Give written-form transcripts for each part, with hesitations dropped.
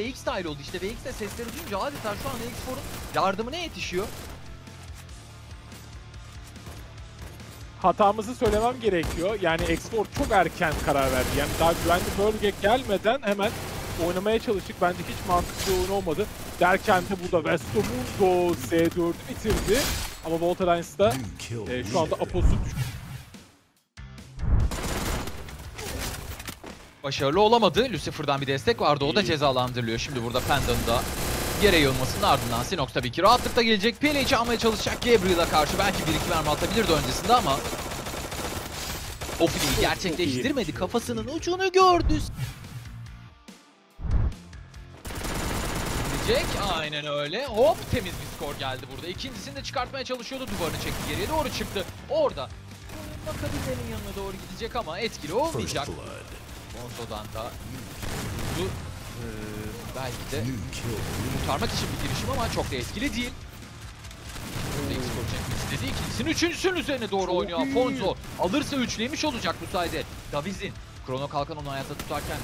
VX dahil oldu. İşte VX de sesleri duyunca adeta şu anda X4'un yardımına yetişiyor. Hatamızı söylemem gerekiyor. Yani X4 çok erken karar verdi. Yani daha güvenli bölge gelmeden hemen oynamaya çalıştık. Bence hiç mantıklı oyun olmadı. Derken de burada Westomundo Z4'ü bitirdi. Ama Volta da şu anda Apos'u düştü. Başarılı olamadı. Lucifer'dan bir destek vardı. O da cezalandırılıyor. Şimdi burada Panda'nın da yere yığılmasının ardından Sinox tabii ki rahatlıkla gelecek. PLH'i almaya çalışacak Gabriel'a karşı. Belki 1-2 mermi atabilirdi öncesinde ama o filiyi gerçekleştirmedi. Kafasının ucunu gördü. Gidecek. Aynen öyle. Hop, temiz bir skor geldi burada. İkincisini de çıkartmaya çalışıyordu. Duvarını çekti, geriye doğru çıktı. Orada Makabile'nin yanına doğru gidecek ama etkili olmayacak. Monzo'dan da belki de kurtarmak için bir girişim ama çok da etkili değil. X-Skor çekmek istedi. İkincisinin, üçüncüsünün üzerine doğru oynuyor Afonso. Alırsa üçlemiş olacak bu sayede. Daviz'in Krono Kalkan onu hayatta tutarken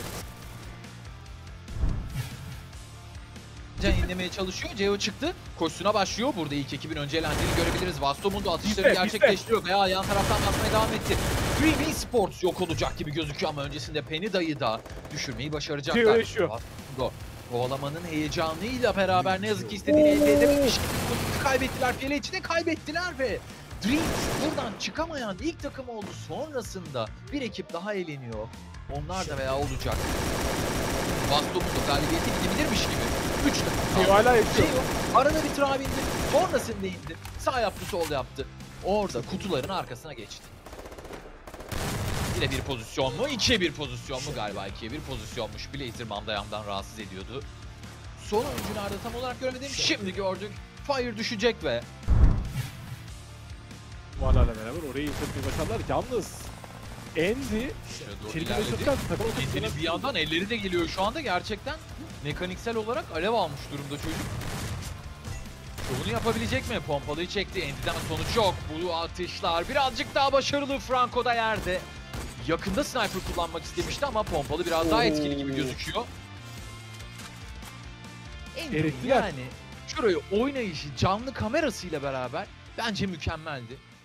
can inlemeye çalışıyor. Ceo çıktı. Koşusuna başlıyor. Burada ilk ekibin önce eğlendiğini görebiliriz. Vastomundo atışlarını gerçekleştiriyor veya yan taraftan basmaya devam etti. Dream Esports yok olacak gibi gözüküyor ama öncesinde Penida'yı da düşürmeyi başaracaklar. Vastomundo kovalamanın heyecanıyla beraber ne yazık ki istediğini elde edememiş gibi kaybettiler. PLH'i de kaybettiler ve Dreams buradan çıkamayan ilk takım oldu. Sonrasında bir ekip daha eğleniyor. Onlar da veya olacak. Vastomundo galibiyete gidebilirmiş gibi. 3 dakika. Hala yaşıyor. Arada bir trap indi. Sonrasında indi. Sağ yaptı, sol yaptı. Orada kutuların arkasına geçti. Yine bir pozisyon mu? 2'ye 1 pozisyon mu? Galiba 2'ye 1 pozisyonmuş. Blazer Mamdayam'dan rahatsız ediyordu. Son oyuncularda tam olarak göremedim. Şimdi gördük. Fire düşecek ve Vala'yla beraber orayı yükseltmeyi başardılar. Yalnız Andy Andy'nin bir yandan elleri de geliyor şu anda. Gerçekten mekaniksel olarak alev almış durumda çocuk. Şovunu yapabilecek mi? Pompalıyı çekti. Andy'den sonuç yok. Bu atışlar birazcık daha başarılı. Franco da yerde. Yakında sniper kullanmak istemişti ama pompalı biraz daha etkili gibi gözüküyor. Andy yani şurayı oynayışı canlı kamerasıyla beraber bence mükemmeldi.